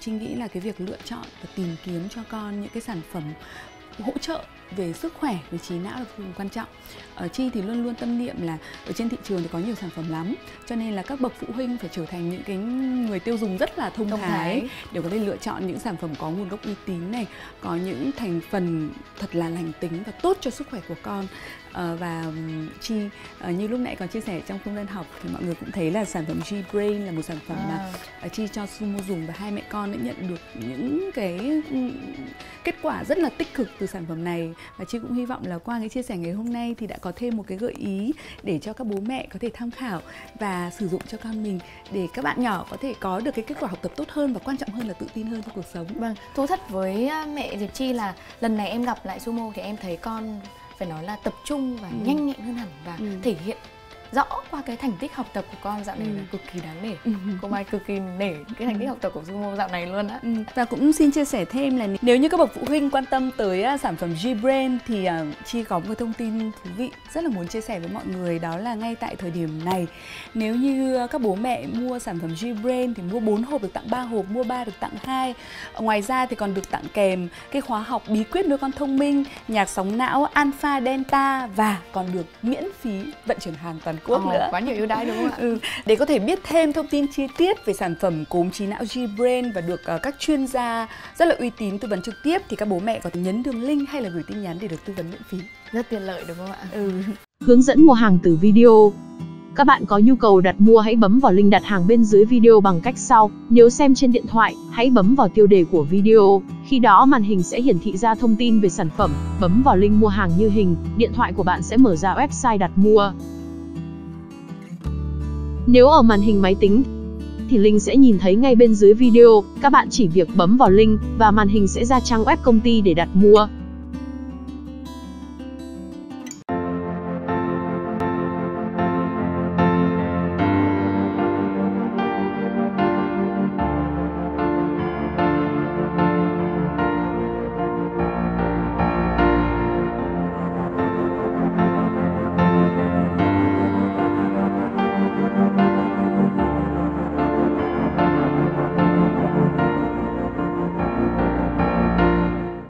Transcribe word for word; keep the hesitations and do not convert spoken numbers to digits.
Chi nghĩ là cái việc lựa chọn và tìm kiếm cho con những cái sản phẩm hỗ trợ về sức khỏe, về trí não là vô cùng quan trọng. Ở Chi thì luôn luôn tâm niệm là ở trên thị trường thì có nhiều sản phẩm lắm, cho nên là các bậc phụ huynh phải trở thành những cái người tiêu dùng rất là thông, thông thái, thái để có thể lựa chọn những sản phẩm có nguồn gốc uy tín này, có những thành phần thật là lành tính và tốt cho sức khỏe của con. Uh, và Chi uh, như lúc nãy có chia sẻ trong không gian học thì mọi người cũng thấy là sản phẩm G-Brain là một sản phẩm à. mà uh, Chi cho Sumo dùng, và hai mẹ con đã nhận được những cái um, kết quả rất là tích cực từ sản phẩm này. Và Chi cũng hy vọng là qua cái chia sẻ ngày hôm nay thì đã có thêm một cái gợi ý để cho các bố mẹ có thể tham khảo và sử dụng cho con mình, để các bạn nhỏ có thể có được cái kết quả học tập tốt hơn, và quan trọng hơn là tự tin hơn trong cuộc sống. Vâng, thú thật với mẹ Diệp Chi là lần này em gặp lại Sumo thì em thấy con phải nói là tập trung và ừ. nhanh nhẹn hơn hẳn, và ừ. thể hiện rõ qua cái thành tích học tập của con dạo này ừ. là cực kỳ đáng nể. Ừ. Cô Mai cực kỳ nể cái thành tích học tập của Sumo dạo này luôn á. Ừ. Và cũng xin chia sẻ thêm là nếu như các bậc phụ huynh quan tâm tới uh, sản phẩm G-Brain thì uh, Chi có một thông tin thú vị rất là muốn chia sẻ với mọi người, đó là ngay tại thời điểm này, nếu như uh, các bố mẹ mua sản phẩm G-Brain thì mua bốn hộp được tặng ba hộp, mua ba được tặng hai. Ngoài ra thì còn được tặng kèm cái khóa học bí quyết nuôi con thông minh, nhạc sóng não Alpha Delta, và còn được miễn phí vận chuyển hàng toàn quốc oh, nữa. Quá nhiều ưu đãi đúng không ạ? Ừ. Để có thể biết thêm thông tin chi tiết về sản phẩm cốm trí não G-Brain và được uh, các chuyên gia rất là uy tín tư vấn trực tiếp, thì các bố mẹ có thể nhấn đường link hay là gửi tin nhắn để được tư vấn miễn phí. Rất tiện lợi đúng không ạ? Ừ. Hướng dẫn mua hàng từ video. Các bạn có nhu cầu đặt mua hãy bấm vào link đặt hàng bên dưới video bằng cách sau. Nếu xem trên điện thoại, hãy bấm vào tiêu đề của video. Khi đó màn hình sẽ hiển thị ra thông tin về sản phẩm. Bấm vào link mua hàng như hình, điện thoại của bạn sẽ mở ra website đặt mua. Nếu ở màn hình máy tính thì link sẽ nhìn thấy ngay bên dưới video. Các bạn chỉ việc bấm vào link và màn hình sẽ ra trang web công ty để đặt mua.